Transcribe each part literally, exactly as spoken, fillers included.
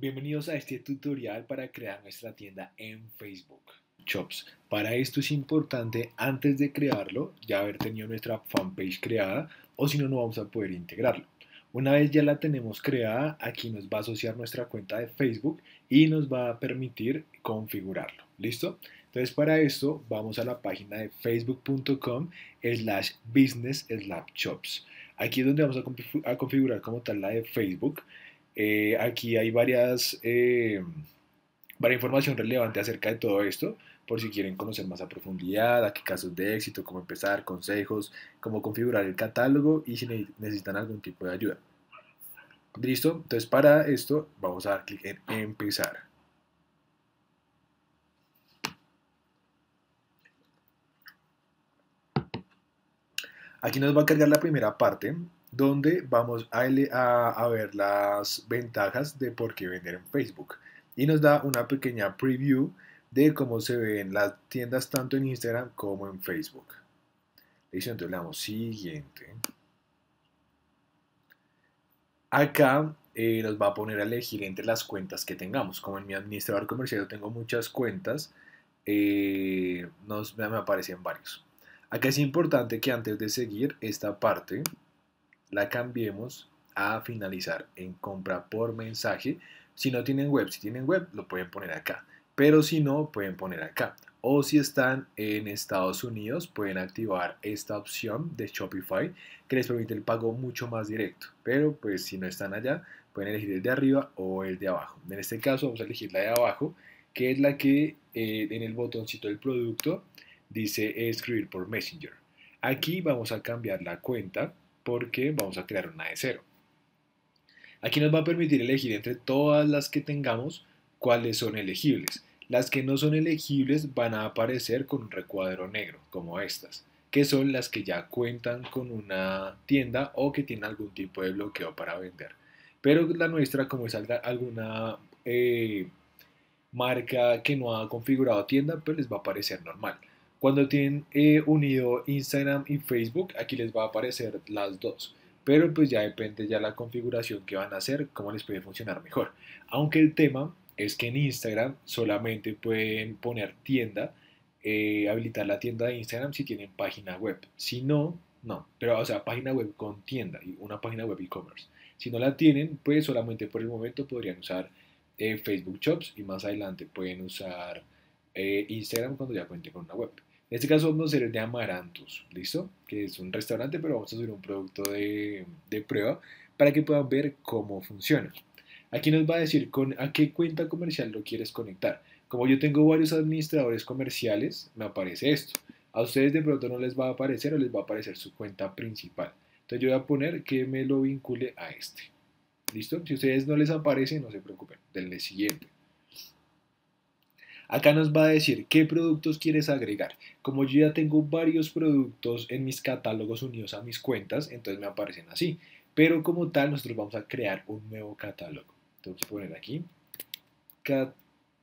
Bienvenidos a este tutorial para crear nuestra tienda en Facebook Shops. Para esto es importante, antes de crearlo, ya haber tenido nuestra fanpage creada, o si no, no vamos a poder integrarlo. Una vez ya la tenemos creada, aquí nos va a asociar nuestra cuenta de Facebook y nos va a permitir configurarlo. ¿Listo? Entonces, para esto vamos a la página de facebook.com slash business slash shops. Aquí es donde vamos a, a configurar como tal la de Facebook. Eh, aquí hay varias, eh, varias información relevante acerca de todo esto, por si quieren conocer más a profundidad, a qué casos de éxito, cómo empezar, consejos, cómo configurar el catálogo y si necesitan algún tipo de ayuda. ¿Listo? Entonces para esto vamos a dar clic en empezar. Aquí nos va a cargar la primera parte, donde vamos a, a, a, ver las ventajas de por qué vender en Facebook. Y nos da una pequeña preview de cómo se ven las tiendas tanto en Instagram como en Facebook. Listo, entonces le damos siguiente. Acá eh, nos va a poner a elegir entre las cuentas que tengamos. Como en mi administrador comercial yo tengo muchas cuentas, eh, nos, me aparecen varios. Acá es importante que antes de seguir esta parte la cambiemos a finalizar en compra por mensaje. Si no tienen web, si tienen web lo pueden poner acá, pero si no pueden poner acá. O si están en Estados Unidos pueden activar esta opción de Shopify que les permite el pago mucho más directo, pero pues si no están allá pueden elegir el de arriba o el de abajo. En este caso vamos a elegir la de abajo, que es la que eh, en el botoncito del producto dice escribir por Messenger. Aquí vamos a cambiar la cuenta porque vamos a crear una de cero. Aquí nos va a permitir elegir entre todas las que tengamos cuáles son elegibles. Las que no son elegibles van a aparecer con un recuadro negro, como estas, que son las que ya cuentan con una tienda o que tienen algún tipo de bloqueo para vender. Pero la nuestra, como es alguna eh, marca que no ha configurado tienda, pues les va a aparecer normal. Cuando tienen eh, unido Instagram y Facebook, aquí les va a aparecer las dos. Pero pues ya depende ya la configuración que van a hacer, cómo les puede funcionar mejor. Aunque el tema es que en Instagram solamente pueden poner tienda, eh, habilitar la tienda de Instagram si tienen página web. Si no, no. Pero o sea, página web con tienda y una página web e-commerce. Si no la tienen, pues solamente por el momento podrían usar eh, Facebook Shops y más adelante pueden usar eh, Instagram cuando ya cuenten con una web. En este caso vamos a hacer el de Amarantus, ¿listo? Que es un restaurante, pero vamos a subir un producto de, de prueba para que puedan ver cómo funciona. Aquí nos va a decir con a qué cuenta comercial lo quieres conectar. Como yo tengo varios administradores comerciales, me aparece esto. A ustedes de pronto no les va a aparecer o les va a aparecer su cuenta principal. Entonces yo voy a poner que me lo vincule a este. ¿Listo? Si a ustedes no les aparece, no se preocupen. Denle siguiente. Acá nos va a decir qué productos quieres agregar. Como yo ya tengo varios productos en mis catálogos unidos a mis cuentas, entonces me aparecen así. Pero como tal, nosotros vamos a crear un nuevo catálogo. Entonces voy a poner aquí cat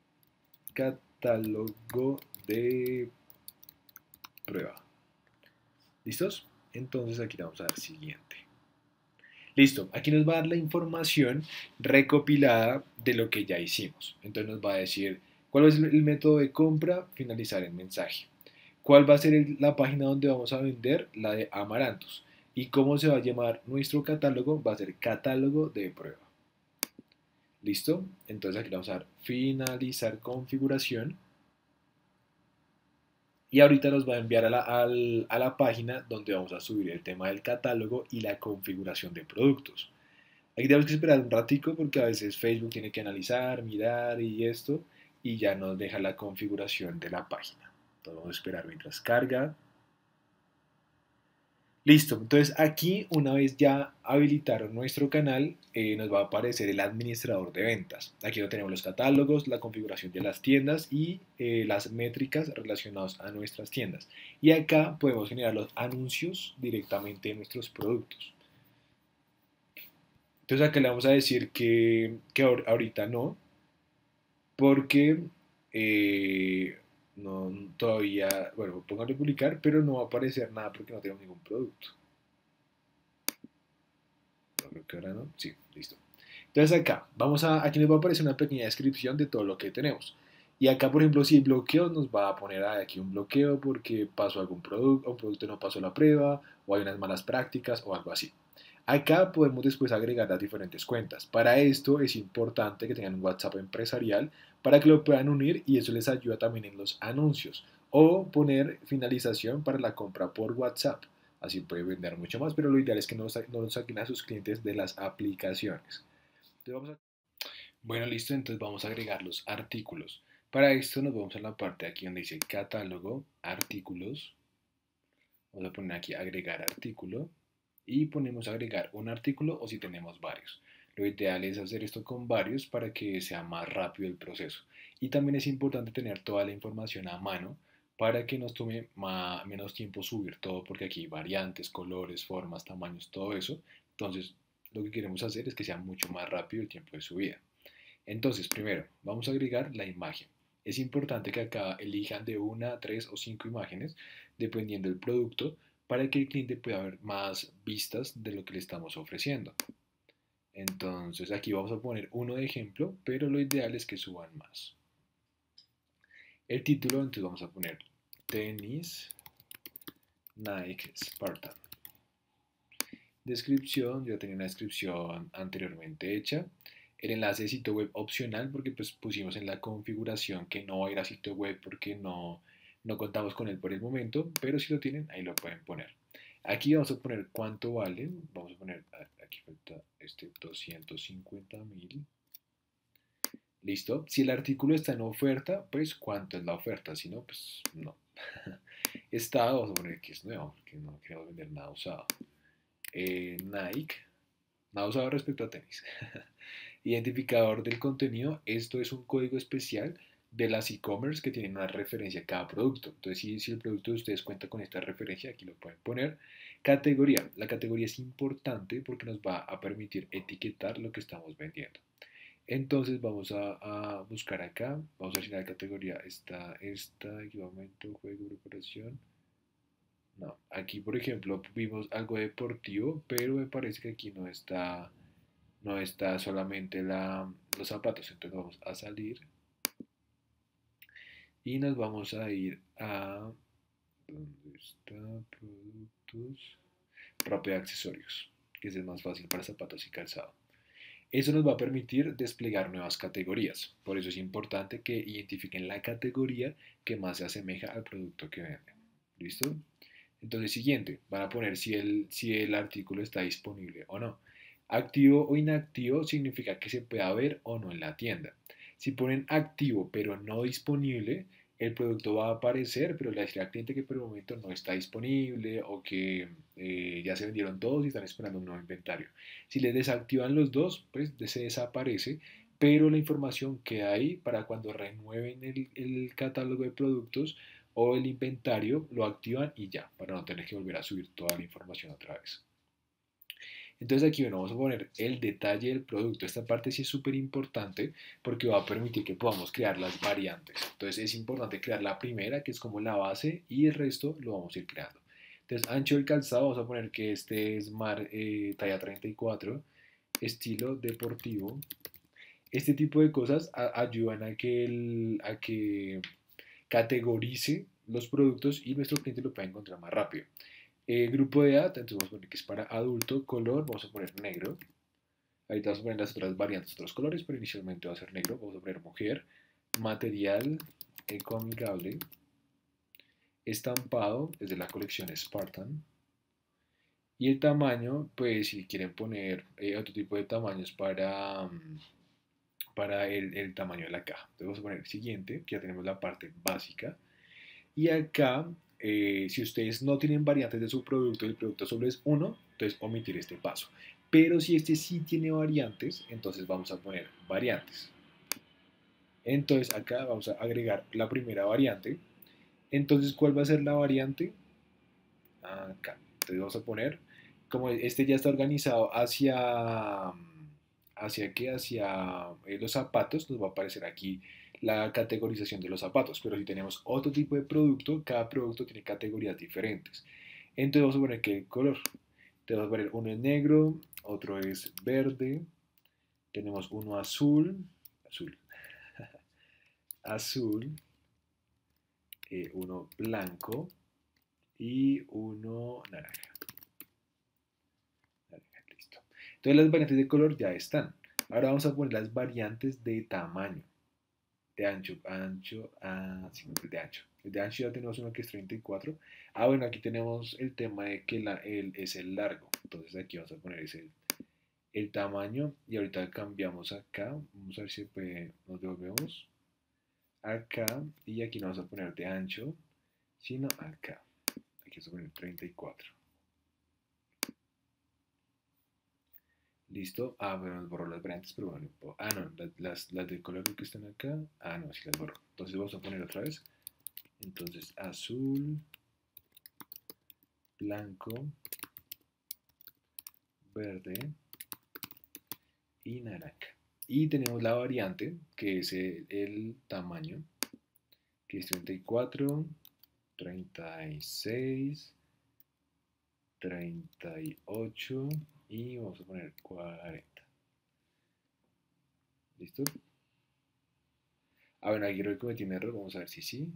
catálogo de prueba. ¿Listos? Entonces aquí le vamos a dar siguiente. Listo, aquí nos va a dar la información recopilada de lo que ya hicimos. Entonces nos va a decir cuál es el método de compra, finalizar el mensaje. ¿Cuál va a ser el, la página donde vamos a vender? La de Amarantus. ¿Y cómo se va a llamar nuestro catálogo? Va a ser catálogo de prueba. ¿Listo? Entonces aquí le vamos a dar finalizar configuración. Y ahorita nos va a enviar a la, al, a la página donde vamos a subir el tema del catálogo y la configuración de productos. Aquí tenemos que esperar un ratico porque a veces Facebook tiene que analizar, mirar y esto y ya nos deja la configuración de la página. Entonces vamos a esperar mientras carga. Listo, entonces aquí una vez ya habilitaron nuestro canal, eh, nos va a aparecer el administrador de ventas. Aquí no tenemos los catálogos, la configuración de las tiendas y eh, las métricas relacionadas a nuestras tiendas. Y acá podemos generar los anuncios directamente en nuestros productos. Entonces acá le vamos a decir que, que ahorita no, porque eh, no, todavía, bueno, pónganlo a publicar, pero no va a aparecer nada porque no tenemos ningún producto. No, creo que ahora no, sí, listo. Entonces acá, vamos a, aquí nos va a aparecer una pequeña descripción de todo lo que tenemos. Y acá, por ejemplo, si hay bloqueos, nos va a poner aquí un bloqueo porque pasó algún producto, un producto no pasó la prueba, o hay unas malas prácticas, o algo así. Acá podemos después agregar las diferentes cuentas. Para esto es importante que tengan un WhatsApp empresarial para que lo puedan unir y eso les ayuda también en los anuncios. O poner finalización para la compra por WhatsApp. Así puede vender mucho más, pero lo ideal es que no, no lo saquen a sus clientes de las aplicaciones. Entonces vamos a... Bueno, listo, entonces vamos a agregar los artículos. Para esto nos vamos a la parte aquí donde dice catálogo, artículos. Vamos a poner aquí agregar artículo y ponemos agregar un artículo o si tenemos varios. Lo ideal es hacer esto con varios para que sea más rápido el proceso. Y también es importante tener toda la información a mano para que nos tome más, menos tiempo subir todo, porque aquí hay variantes, colores, formas, tamaños, todo eso. Entonces, lo que queremos hacer es que sea mucho más rápido el tiempo de subida. Entonces, primero, vamos a agregar la imagen. Es importante que acá elijan de una, tres o cinco imágenes, dependiendo del producto, para que el cliente pueda ver más vistas de lo que le estamos ofreciendo. Entonces, aquí vamos a poner uno de ejemplo, pero lo ideal es que suban más. El título, entonces vamos a poner tenis Nike Spartan. Descripción, yo tenía una descripción anteriormente hecha. El enlace de sitio web opcional porque pues pusimos en la configuración que no va a ir a sitio web porque no, no contamos con él por el momento, pero si lo tienen ahí lo pueden poner. Aquí vamos a poner cuánto vale, vamos a poner, aquí falta este doscientos cincuenta mil. Listo, si el artículo está en oferta, pues cuánto es la oferta, si no, pues no. Está, vamos a poner que es nuevo, porque no queremos vender nada usado. Eh, Nike, nada usado respecto a tenis. Identificador del contenido, esto es un código especial de las e-commerce que tienen una referencia a cada producto. Entonces, si, si el producto de ustedes cuenta con esta referencia, aquí lo pueden poner. Categoría, la categoría es importante porque nos va a permitir etiquetar lo que estamos vendiendo. Entonces vamos a, a buscar acá, vamos a ver si la categoría está esta, equipamiento, juego, preparación. No, aquí por ejemplo vimos algo deportivo, pero me parece que aquí no está no está solamente la, los zapatos. Entonces vamos a salir y nos vamos a ir a ¿dónde está? Productos, ropa y accesorios, que es el más fácil para zapatos y calzado. Eso nos va a permitir desplegar nuevas categorías. Por eso es importante que identifiquen la categoría que más se asemeja al producto que venden. ¿Listo? Entonces, siguiente, van a poner si el, si el artículo está disponible o no. Activo o inactivo significa que se pueda ver o no en la tienda. Si ponen activo pero no disponible, el producto va a aparecer, pero le dirá al cliente que por el momento no está disponible o que eh, ya se vendieron todos y están esperando un nuevo inventario. Si les desactivan los dos, pues se desaparece, pero la información queda ahí para cuando renueven el, el catálogo de productos o el inventario, lo activan y ya, para no tener que volver a subir toda la información otra vez. Entonces aquí bueno, vamos a poner el detalle del producto. Esta parte sí es súper importante porque va a permitir que podamos crear las variantes. Entonces es importante crear la primera, que es como la base, y el resto lo vamos a ir creando. Entonces ancho del calzado, vamos a poner que este es mar, eh, talla treinta y cuatro, estilo deportivo. Este tipo de cosas a, ayudan a que, el, a que categorice los productos y nuestro cliente lo pueda encontrar más rápido. Eh, grupo de edad, entonces vamos a poner que es para adulto, color, vamos a poner negro. Ahorita vamos a poner las otras variantes, otros colores, pero inicialmente va a ser negro. Vamos a poner mujer, material ecoamigable, estampado, es de la colección Spartan. Y el tamaño, pues si quieren poner eh, otro tipo de tamaños para, um, para el, el tamaño de la caja. Entonces vamos a poner el siguiente, que ya tenemos la parte básica. Y acá, eh, si ustedes no tienen variantes de su producto y el producto solo es uno, entonces omitir este paso. Pero si este sí tiene variantes, entonces vamos a poner variantes. Entonces acá vamos a agregar la primera variante. Entonces, ¿cuál va a ser la variante? Acá. Entonces vamos a poner, como este ya está organizado hacia, hacia qué, hacia eh, los zapatos, nos va a aparecer aquí la categorización de los zapatos, pero si tenemos otro tipo de producto, cada producto tiene categorías diferentes. Entonces vamos a poner que el color, entonces vamos a poner uno es negro, otro es verde, tenemos uno azul, azul, azul, eh, uno blanco y uno naranja. naranja. Listo. Entonces las variantes de color ya están. Ahora vamos a poner las variantes de tamaño, de ancho, ancho, ah, sí, de ancho. De ancho ya tenemos uno que es treinta y cuatro. Ah, bueno, aquí tenemos el tema de que la, el, es el largo. Entonces aquí vamos a poner ese, el tamaño y ahorita cambiamos acá. Vamos a ver si puede, nos devolvemos acá y aquí no vamos a poner de ancho, sino acá. Aquí vamos a poner treinta y cuatro. Listo. Ah, bueno, nos borró las variantes, pero bueno. Ah, no, las, las, las de color que están acá. Ah, no, sí las borró. Entonces vamos a poner otra vez. Entonces azul, blanco, verde y naranja. Y tenemos la variante, que es el, el tamaño, que es treinta y cuatro, treinta y seis, treinta y ocho y vamos a poner cuarenta. ¿Listo? Ah, bueno, aquí creo que cometí un error. Vamos a ver si sí.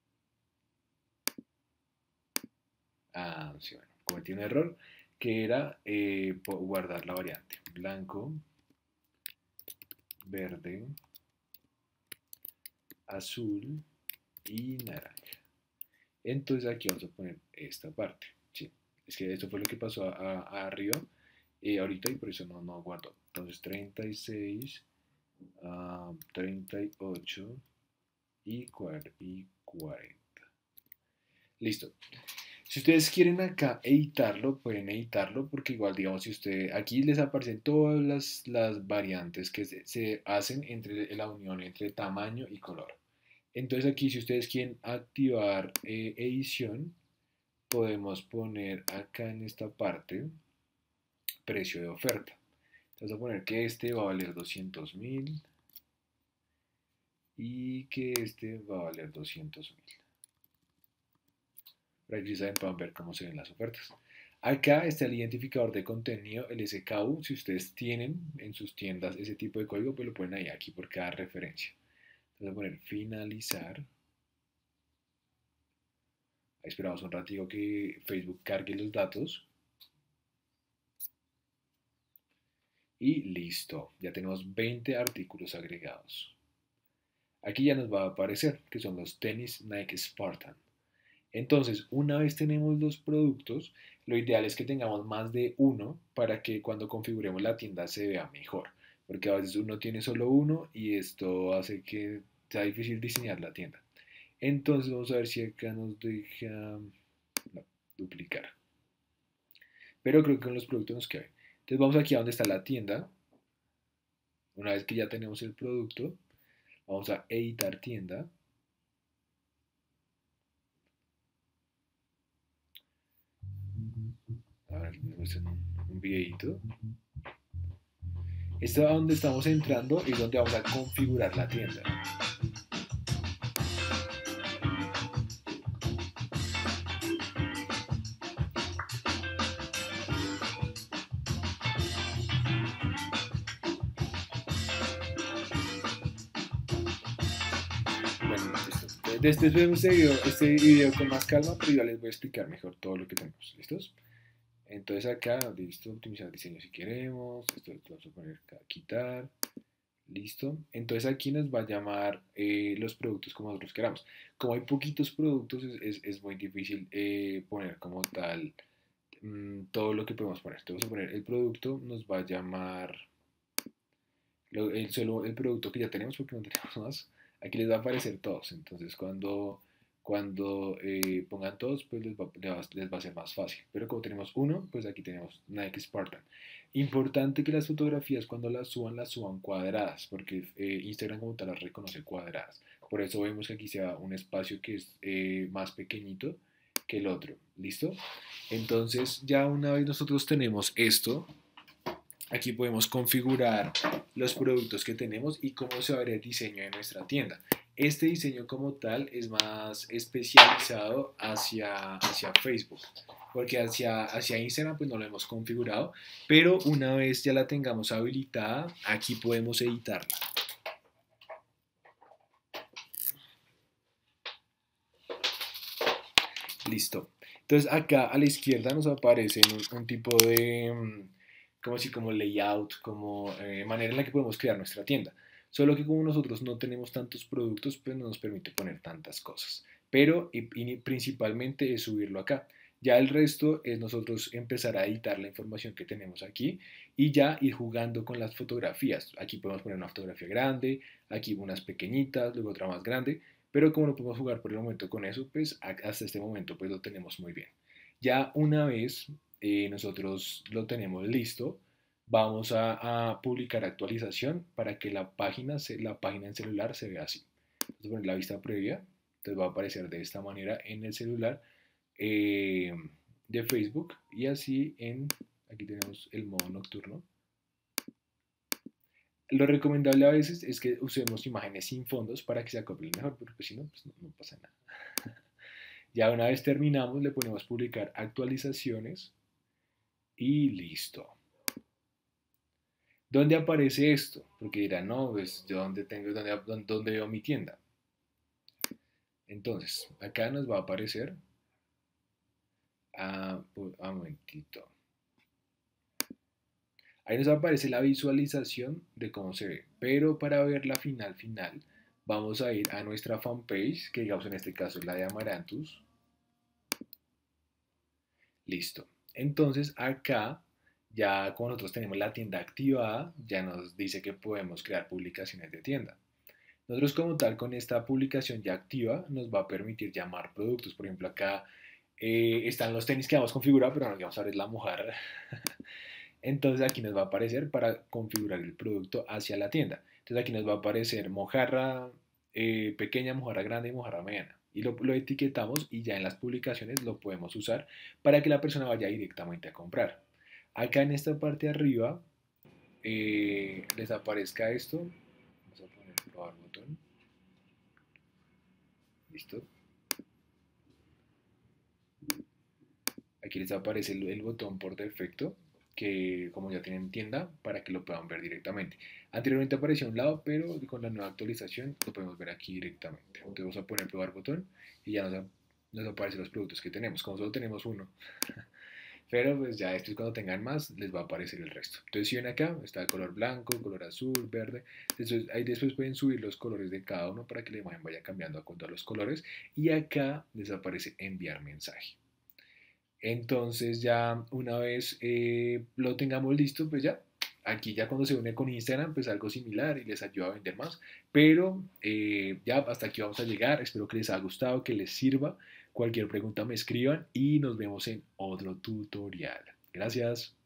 Ah, sí, bueno, cometí un error que era eh, guardar la variante blanco, verde, azul y naranja. Entonces aquí vamos a poner esta parte. Sí, es que esto fue lo que pasó a, a, a arriba eh, ahorita y por eso no, no guardo. Entonces treinta y seis, uh, treinta y ocho y cuarenta. Listo. Si ustedes quieren acá editarlo, pueden editarlo porque igual, digamos, si usted aquí les aparecen todas las, las variantes que se, se hacen entre la unión entre tamaño y color. Entonces aquí si ustedes quieren activar eh, edición, podemos poner acá en esta parte precio de oferta. Entonces vamos a poner que este va a valer doscientos mil y que este va a valer doscientos mil. Para que ustedes puedan ver cómo se ven las ofertas. Acá está el identificador de contenido, el S K U. Si ustedes tienen en sus tiendas ese tipo de código, pues lo ponen ahí aquí por cada referencia. Entonces voy a poner finalizar. Ahí esperamos un ratito que Facebook cargue los datos. Y listo, ya tenemos veinte artículos agregados. Aquí ya nos va a aparecer que son los tenis Nike Spartan. Entonces, una vez tenemos los productos, lo ideal es que tengamos más de uno para que cuando configuremos la tienda se vea mejor. Porque a veces uno tiene solo uno y esto hace que sea difícil diseñar la tienda. Entonces, vamos a ver si acá nos deja no, duplicar. Pero creo que con los productos nos queda bien. Entonces, vamos aquí a donde está la tienda. Una vez que ya tenemos el producto, vamos a editar tienda. A ver, me muestran un videito. Esto es donde estamos entrando y donde vamos a configurar la tienda. Bueno, listo. Después vemos este video, este video con más calma, pero ya les voy a explicar mejor todo lo que tenemos. ¿Listos? Entonces acá, listo, optimizar diseño si queremos. Esto lo vamos a poner acá, quitar. Listo. Entonces aquí nos va a llamar eh, los productos como nosotros queramos. Como hay poquitos productos, es, es, es muy difícil eh, poner como tal mmm, todo lo que podemos poner. Entonces vamos a poner el producto, nos va a llamar lo, el, solo el producto que ya tenemos porque no tenemos más. Aquí les va a aparecer todos. Entonces cuando, cuando eh, pongan todos, pues les va, les, va, les va a ser más fácil. Pero como tenemos uno, pues aquí tenemos Nike Spartan. Importante que las fotografías cuando las suban, las suban cuadradas, porque eh, Instagram como tal las reconoce cuadradas. Por eso vemos que aquí se da un espacio que es eh, más pequeñito que el otro. ¿Listo? Entonces ya una vez nosotros tenemos esto, aquí podemos configurar los productos que tenemos y cómo se va a ver el diseño de nuestra tienda. Este diseño como tal es más especializado hacia, hacia Facebook. porque hacia, hacia Instagram pues no lo hemos configurado, pero una vez ya la tengamos habilitada, aquí podemos editarla. Listo. Entonces acá a la izquierda nos aparece un, un tipo de, mm, como así, como layout, como eh, manera en la que podemos crear nuestra tienda. Solo que como nosotros no tenemos tantos productos, pues no nos permite poner tantas cosas. Pero y, y principalmente es subirlo acá. Ya el resto es nosotros empezar a editar la información que tenemos aquí y ya ir jugando con las fotografías. Aquí podemos poner una fotografía grande, aquí unas pequeñitas, luego otra más grande, pero como no podemos jugar por el momento con eso, pues hasta este momento pues lo tenemos muy bien. Ya una vez eh, nosotros lo tenemos listo, vamos a, a, publicar actualización para que la página, la página en celular se vea así. Vamos a poner la vista previa, entonces va a aparecer de esta manera en el celular eh, de Facebook y así en, aquí tenemos el modo nocturno. Lo recomendable a veces es que usemos imágenes sin fondos para que se acoplen mejor, porque pues si no, pues no, no pasa nada. Ya una vez terminamos, le ponemos publicar actualizaciones y listo. ¿Dónde aparece esto? Porque dirán, no, pues yo dónde tengo, dónde, dónde veo mi tienda. Entonces, acá nos va a aparecer, a, a un momentito. Ahí nos aparece la visualización de cómo se ve, pero para ver la final final, vamos a ir a nuestra fanpage, que digamos en este caso es la de Amaranthus. Listo. Entonces acá, ya como nosotros tenemos la tienda activada, ya nos dice que podemos crear publicaciones de tienda. Nosotros como tal con esta publicación ya activa nos va a permitir llamar productos. Por ejemplo acá eh, están los tenis que vamos a configurar, pero no vamos a ver la mojarra. Entonces aquí nos va a aparecer para configurar el producto hacia la tienda. Entonces aquí nos va a aparecer mojarra eh, pequeña, mojarra grande y mojarra mediana. Y lo, lo etiquetamos y ya en las publicaciones lo podemos usar para que la persona vaya directamente a comprar. Acá en esta parte de arriba eh, les aparezca esto. Vamos a poner probar botón. Listo. Aquí les aparece el, el botón por defecto, que como ya tienen tienda, para que lo puedan ver directamente. Anteriormente aparecía a un lado, pero con la nueva actualización lo podemos ver aquí directamente. Entonces vamos a poner probar botón y ya nos, nos aparecen los productos que tenemos, como solo tenemos uno. Pero pues ya esto es cuando tengan más, les va a aparecer el resto. Entonces si ven acá, está el color blanco, color azul, verde. Entonces ahí después pueden subir los colores de cada uno para que la imagen vaya cambiando a acuerdo a los colores. Y acá les aparece enviar mensaje. Entonces ya una vez eh, lo tengamos listo, pues ya, aquí ya cuando se une con Instagram, pues algo similar y les ayuda a vender más. Pero eh, ya hasta aquí vamos a llegar. Espero que les haya gustado, que les sirva. Cualquier pregunta me escriban y nos vemos en otro tutorial. Gracias.